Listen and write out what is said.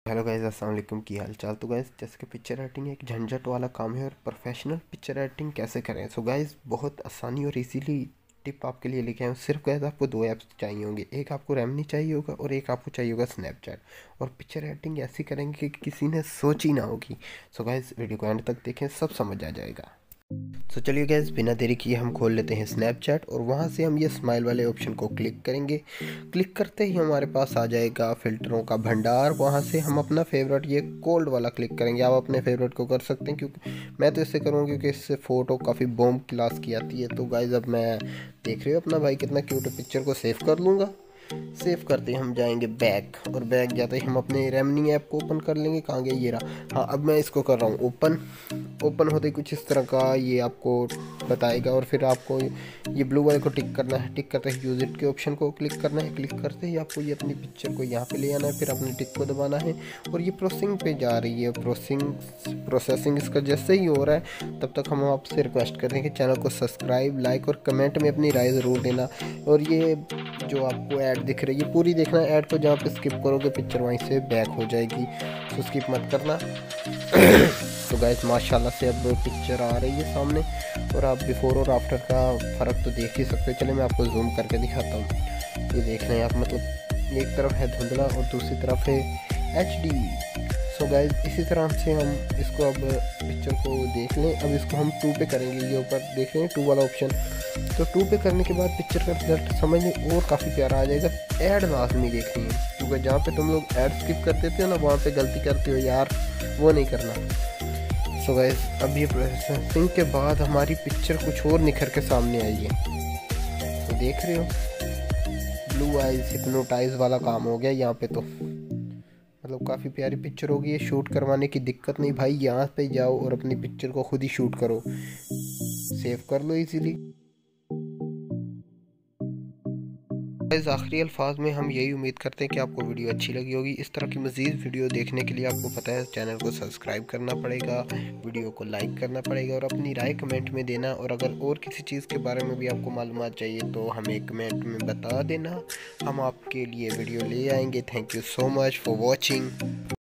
Hello guys, अस्सलाम वालेकुम। की हाल चाल। तो गाइस, जैसे कि पिक्चर राइटिंग एक झंझट वाला काम है और प्रोफेशनल पिक्चर राइटिंग कैसे करें। सो गाइस, बहुत आसानी और इजीली टिप आपके लिए लेके आए हूँ। सिर्फ गाइस आपको दो ऐप्स चाहिए होंगे, एक आपको रेमनी चाहिए होगा और एक आपको चाहिए होगा स्नैपचैट। और पिक्चर राइटिंग ऐसी करेंगे कि किसी ने सोची ना होगी। सो गाइस, वीडियो को एंड तक देखें, सब समझ आ जाएगा। तो चलिए गैस, बिना देरी किए हम खोल लेते हैं स्नैपचैट और वहाँ से हम ये स्माइल वाले ऑप्शन को क्लिक करेंगे। क्लिक करते ही हमारे पास आ जाएगा फ़िल्टरों का भंडार। वहाँ से हम अपना फेवरेट ये कोल्ड वाला क्लिक करेंगे। आप अपने फेवरेट को कर सकते हैं, क्योंकि मैं तो इससे करूँगा क्योंकि इससे फ़ोटो काफ़ी बॉम्ब क्लास की आती है। तो गाइज़, अब मैं देख रही हूँ अपना भाई कितना क्यूट है, पिक्चर को सेव कर लूँगा। सेव करते ही हम जाएंगे बैक, और बैक जाते ही हम अपने रेमनी ऐप को ओपन कर लेंगे। कहाँ गया, ये रहा। हाँ, अब मैं इसको कर रहा हूँ ओपन। ओपन होते ही कुछ इस तरह का ये आपको बताएगा, और फिर आपको ये ब्लू वाले को टिक करना है। टिक करते ही यूज इट के ऑप्शन को क्लिक करना है। क्लिक करते ही आपको ये अपनी पिक्चर को यहाँ पे ले आना है, फिर अपनी टिक को दबाना है और ये प्रोसेसिंग पे जा रही है। प्रोसेसिंग इसका जैसे ही हो रहा है, तब तक हम आपसे रिक्वेस्ट करते हैं कि चैनल को सब्सक्राइब, लाइक और कमेंट में अपनी राय ज़रूर देना। और ये जो आपको ऐड दिख रही है पूरी देखना। ऐड को जहाँ पे स्किप करोगे पिक्चर वहीं से बैक हो जाएगी, तो स्किप मत करना। तो गाइस, माशाल्लाह से अब पिक्चर आ रही है सामने, और आप बिफोर और आफ्टर का फ़र्क तो देख ही सकते हो। चलिए मैं आपको जूम करके दिखाता हूँ। ये देख रहे हैं आप, मतलब एक तरफ है धुंधला और दूसरी तरफ है HD। सो गाइस, इसी तरह से हम इसको अब पिक्चर को देख लें। अब इसको हम 2 पे करेंगे। ये ऊपर देख रहे हैं 2 वाला ऑप्शन, तो 2 पे करने के बाद पिक्चर का रिजल्ट समझने और काफ़ी प्यारा आ जाएगा। ऐड लाजमी देखनी है, क्योंकि जहाँ पे तुम लोग ऐड स्किप कर देते हो ना, वहाँ पे गलती करते हो यार, वो नहीं करना। सो गाइस, अब ये प्रोसेसिंग के बाद हमारी पिक्चर कुछ और निखर के सामने आई है। तो देख रहे हो, ब्लू आइज हिप्नोटाइज वाला काम हो गया यहाँ पे। तो मतलब काफ़ी प्यारी पिक्चर होगी। ये शूट करवाने की दिक्कत नहीं भाई, यहाँ पे जाओ और अपनी पिक्चर को खुद ही शूट करो, सेव कर लो इजीली। इस आखिरी अल्फाज में हम यही उम्मीद करते हैं कि आपको वीडियो अच्छी लगी होगी। इस तरह की मज़ीद वीडियो देखने के लिए आपको पता है चैनल को सब्सक्राइब करना पड़ेगा, वीडियो को लाइक करना पड़ेगा और अपनी राय कमेंट में देना। और अगर और किसी चीज़ के बारे में भी आपको मालूमात चाहिए तो हमें कमेंट में बता देना, हम आपके लिए वीडियो ले आएंगे। Thank you so much for watching.